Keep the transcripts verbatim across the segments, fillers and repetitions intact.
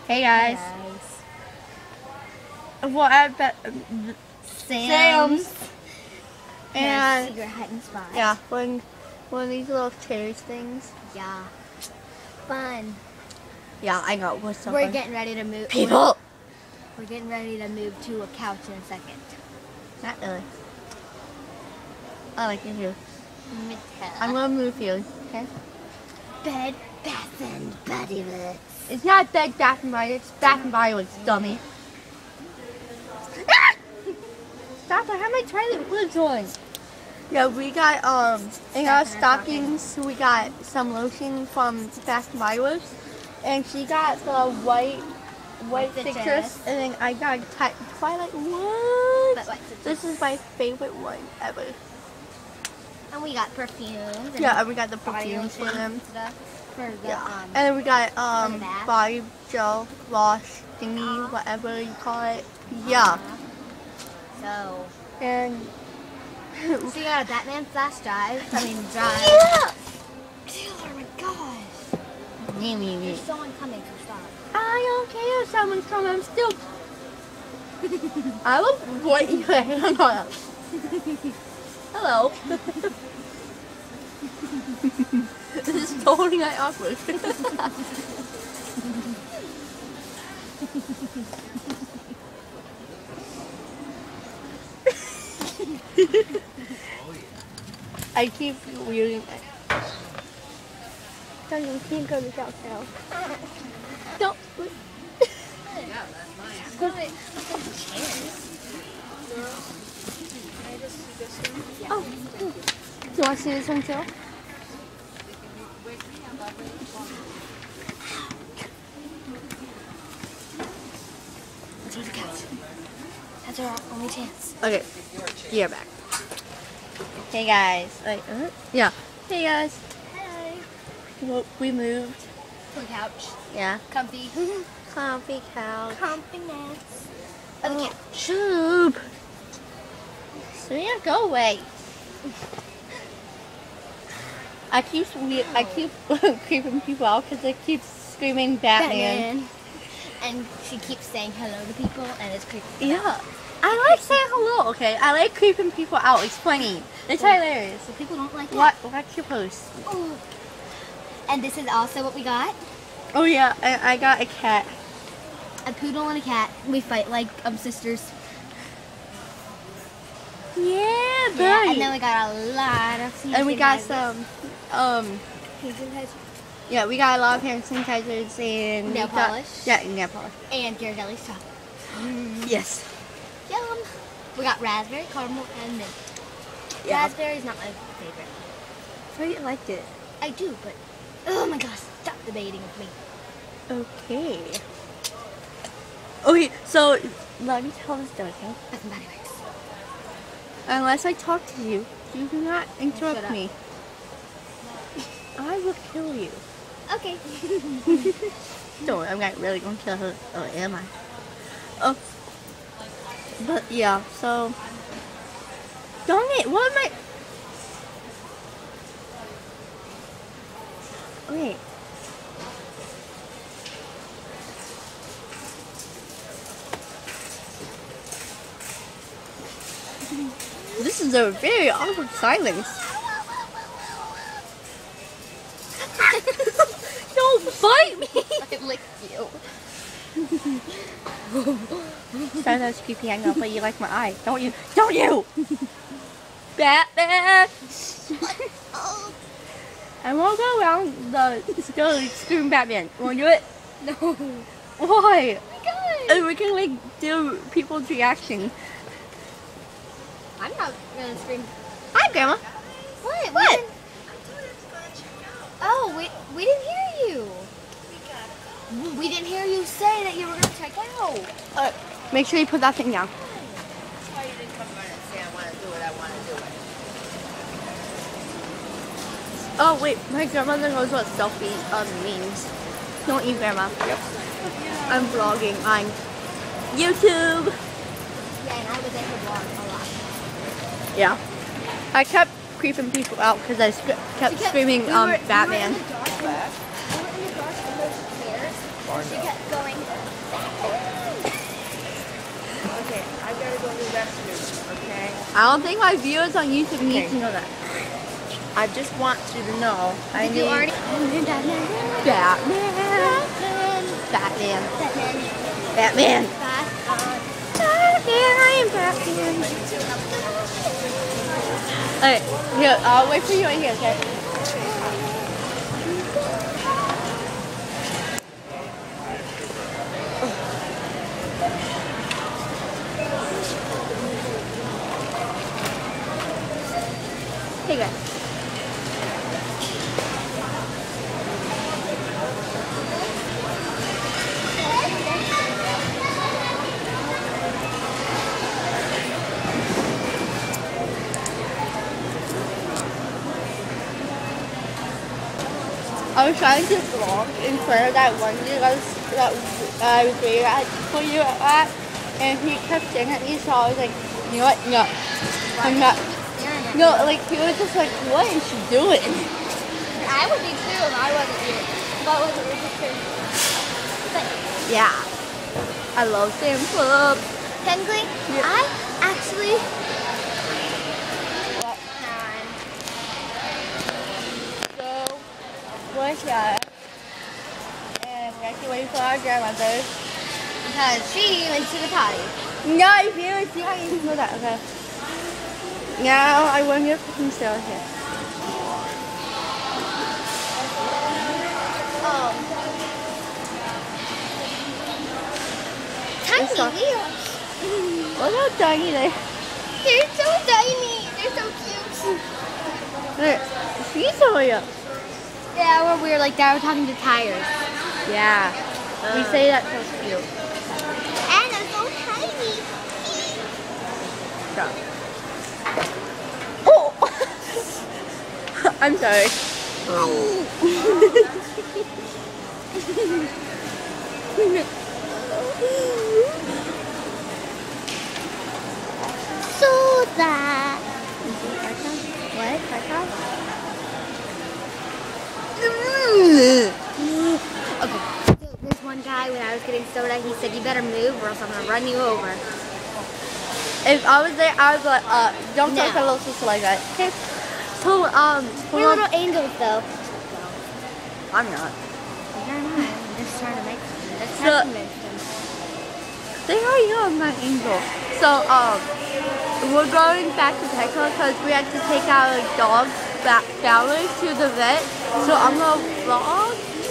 Hey guys. Hey Well, I bet Sam's. and Secret hiding spot. yeah, one one of these little chairs things. Yeah. Fun. Yeah, I know. What's so We're fun? getting ready to move. People. We're, we're getting ready to move to a couch in a second. Not really. I like it here. Mattel. I'm gonna move you. Okay. Bed, Bath and Body Works. It's not Bed Bath and Body. It's Bath and Body Works, dummy. Stop! I have my toilet hoods on. Yeah, we got um in our stockings. We got some lotion from Bath and Body Works, and she got the white white Citrus. citrus, and then I got ti- Twilight. What? But white citrus. This is my favorite one ever. And we got perfumes. And Yeah, and we got the body perfumes for lotion them. and stuff for the Yeah, um. and then we got for um the bath. body gel, wash thingy, whatever you call it. Yeah, So, and so you got a Batman flash drive. I mean drive. yeah. Oh my gosh. Me, me, me. There's someone coming, so stop. I don't care if someone's coming. I'm still. I will point your hand on. Hello. This is totally not awkward. I keep wearing it. Don't you can't go to downtown. Don't. Oh, do you want to see this one too? Let's go to the couch. That's our only chance. Okay, yeah, back. Hey guys. Wait, uh, yeah. Hey guys. Hey. Well, we moved. To the couch. Yeah. Comfy. Comfy couch. Compliments. Of the Oh, couch. Shoop. Serena, go away. I keep we I keep creeping people out because they keep screaming Batman. Batman. And she keeps saying hello to people, and it's creepy. Yeah. I like saying hello, okay? I like creeping people out. It's funny. It's hilarious. So people don't like What? that. What's your post? Ooh. And this is also what we got. Oh yeah, I, I got a cat. A poodle and a cat. We fight like um sisters. Yeah, buddy. Yeah, and then we got a lot of And we got sanitizers. some, um, Hand sanitizer. yeah, we got a lot of hand sanitizers and Nail we got- polish. Yeah, nail polish. And Ghirardelli's top. Yes. Yum. We got raspberry, caramel, and mint. Yeah. Raspberry's not my favorite. I really liked it. I do, but oh my gosh, stop debating with me. Okay. Okay, so let me tell this story, okay? Bath and Body Works. Unless I talk to you, you do not interrupt Shut up. me. I will kill you. Okay. Don't worry, I'm not really gonna kill her. Or am I? Oh. But yeah, so. Darn it, what am I? Okay. This is a very awkward silence. Don't bite me! I licked you. Sorry, that was creepy. I know, but you like my eye. Don't you? Don't you? Batman! I won't go around the store screaming Batman. Want to do it? No. Why? Good. And we can like do people's reaction. I'm not gonna scream. Hi, Grandma. What? What? We didn't- Oh, we we didn't hear you. We didn't hear you say that you were gonna check out. Uh, make sure you put that thing down. That's why you didn't come by and say I want to do it, I want to do it. Oh wait, my grandmother knows what selfie um, means. Don't you, Grandma? Yep. I'm vlogging on YouTube. Yeah, and I was at the vlog a lot. Yeah. I kept creeping people out because I sc- kept Because screaming we um, were- we were Batman. in the dark, we were in the dark under the stairs, She kept going. Okay, I gotta go to the restroom, okay? I don't think my viewers on YouTube need Okay. to know that. I just want you to know. I Did need you already? Batman. Batman. Batman. Batman. Batman. Batman. Batman. I am Batman. Alright, here, I'll wait for you right here, okay? Hey guys. I was trying to vlog in front of that one dude I was, that I was waiting at for you at, and he kept staring at me, so I was like, you know what? No, I'm not. No, like he was just like, what is she doing? I would be too if I wasn't you. If I wasn't registered. Yeah, I love Sam Phillips. Technically, Yeah. I actually. What? So we're here, and we're actually waiting for our grandmother. Because she went to the potty. No, if you see how you know that, okay. Now I want you to fucking stay out here. Oh. Tiny It's not- wheels. Look how tiny they They're so tiny. They're so cute. are. See some of you. Yeah, where we were like that, we're talking to tires. Yeah. We say that so cute. And they're so tiny. Stop. Oh! I'm sorry. Soda. What? Cartop? Okay. So there's one guy when I was getting soda, he said, you better move or else I'm gonna run you over. If I was there, I was like, uh, don't No. talk to little sister like that. Okay. So, um, We're hold on. little angels though. I'm not. You're not. I'm just trying to make them. Just So- trying to convince them. They are you, I'm not angel. So, um, we're going back to Petco because we had to take our dog back Fowler to the vet. So I'm gonna vlog.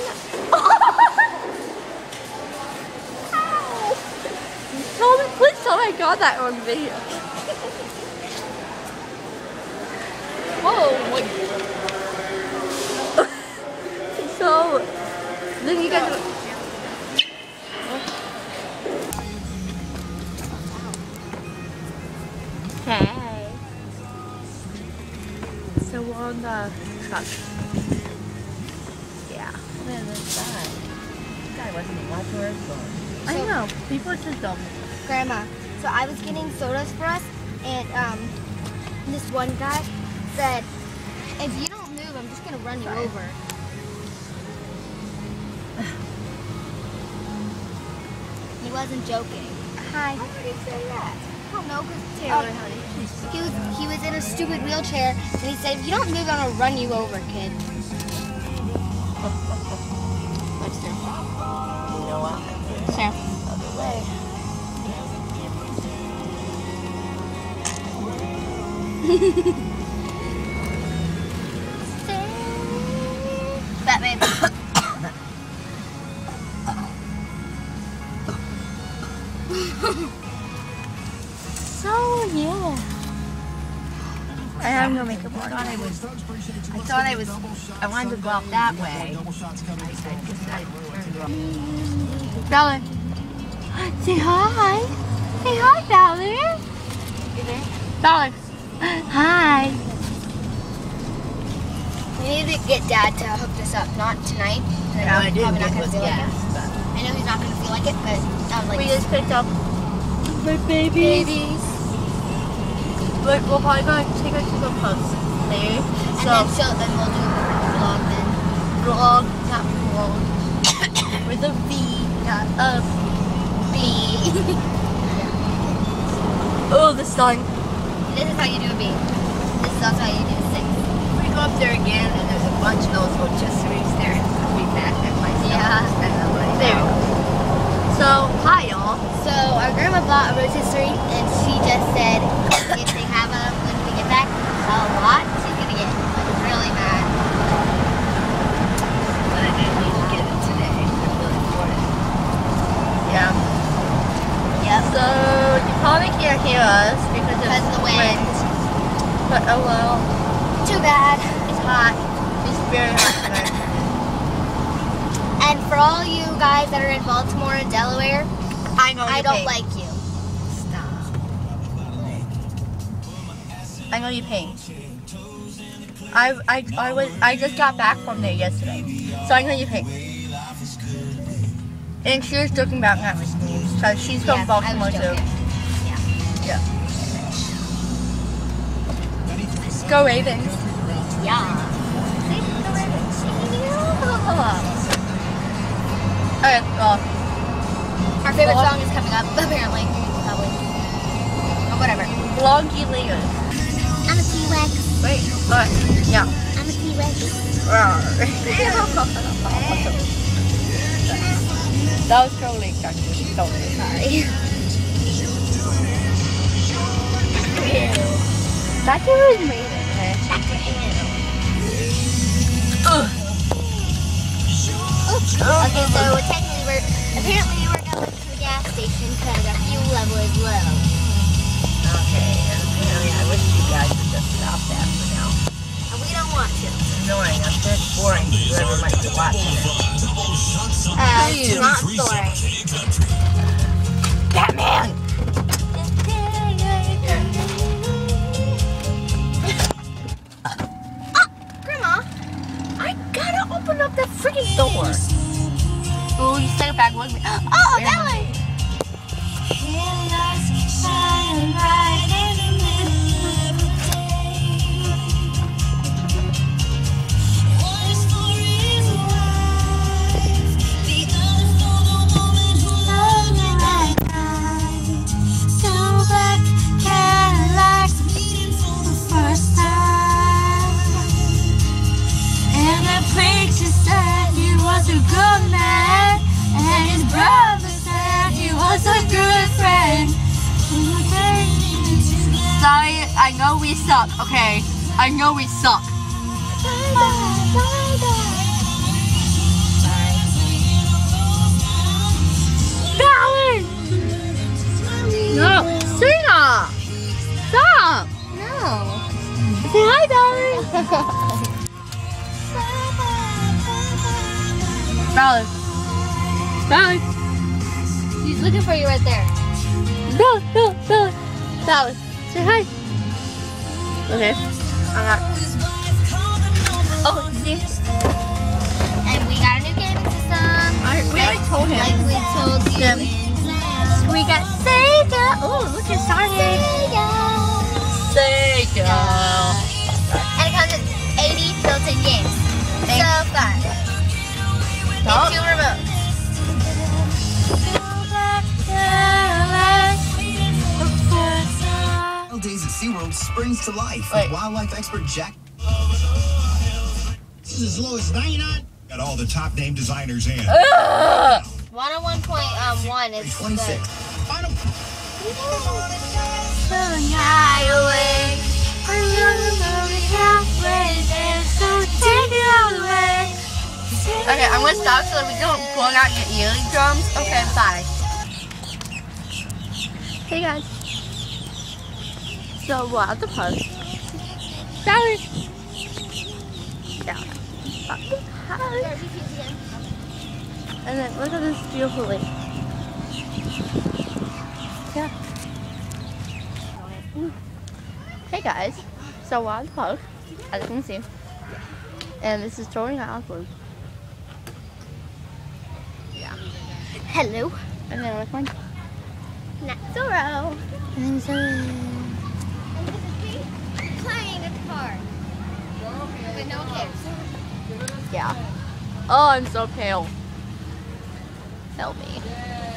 Ow! Tell me, please tell me I got that on video. Whoa! Wait. So, then you guys. Hey. So we're on the truck. Yeah. Look at this guy. This guy wasn't even watching our phone. I So- know. People are just dumb. Grandma, so I was getting sodas for us, and um, this one guy said, if you don't move, I'm just gonna run you over. He wasn't joking. Hi. Why did he say that? I don't know, because Taylor, honey. He was he was in a stupid wheelchair, and he said, if you don't move, I'm gonna run you over, kid. Let's do. You know what? Sam. Other way. Batman. So yeah. I have no makeup I on. thought I was, I thought I was, I wanted to go out that way. I, I decided to go. Darling. Say hi. Say hi, darling. Darling. Hi. We need to get Dad to hook this up, not tonight. No, I didn't Probably not get gonna with feel like gas, it. but I know he's not gonna feel like it, but I was like, We just picked up my babies. babies. But we're probably going to take her to the post later. And So, then she'll, then we'll do a vlog then. vlog, not vlog. With a V. not a B. Oh, the sun. This is how you do a B. This is also how you do a six. We go up there again, and there's a bunch of those rotisseries there, and I'll be back at my Yeah. and I'll let you There. know. So, hi y'all. So our grandma bought a rotisserie, and she just said if they have them when we get back a lot, she's gonna get really mad. But I didn't need to get it today. I'm really for it. Yeah. Yep. So, you probably can't hear us because of Because of the wind. But oh well. Too bad. It's hot. It's very hot tonight. And for all you guys that are in Baltimore and Delaware, I know I you don't pain. like you. Stop. I know you pain. I I I was I just got back from there yesterday, so I know you pain. And she was joking about that with me because she's from Yeah, I Baltimore was too. joking. Yeah. Go Ravens. Yeah. Okay, well, Our favorite Vlog- song is coming up, apparently. Probably. Or whatever. vlog you later. I'm a T-Rex. Wait, alright, yeah. I'm a T-Rex. That was totally actually totally. Sorry. That dude was amazing, man. Okay, so technically we're, apparently we're going to the gas station because our fuel level is low. Okay, and apparently I wish you guys would just stop that for now. And we don't want to. It's annoying. I'm sure it's boring to whoever might be watching it. Uh, it's not boring. Batman! Grandma, I gotta open up that freaking door. Ooh, you take it back with me. Oh, that one. Sorry, I know we suck, okay? I know we suck. Valerie! No, Serena! Stop! No. Say hi, Valerie! Valerie! Valerie! He's looking for you right there. Valerie! Valerie! Valerie! Valerie! Say hi! Okay. I'm not. Oh, see? And we got a new gaming system. I, we already told him. Like we told you. Them. in We got Sega! Oh, look at Sonic! Sega. Sega! And it comes with eighty built-in games. Thanks. So fun. Stop. And two remotes. Days at SeaWorld springs to life Wait. with wildlife expert Jack. This is as low as ninety-nine. Got all the top name designers in. Ugh. one oh one point one is twenty-six. Final. Okay, I'm gonna stop so that we don't blow out your eardrums. Okay, bye. Hey guys. So we're at the park. Sorry. Yeah. Hi. And then look at this beautiful lake. Yeah. Hey guys. So we're at the park, as you can see. And this is Tori Osborne. Yeah. Hello. And then with my Not Zorro. and then Zoe. Playing at the park. With no kids. Yeah. Oh, I'm so pale. filmy.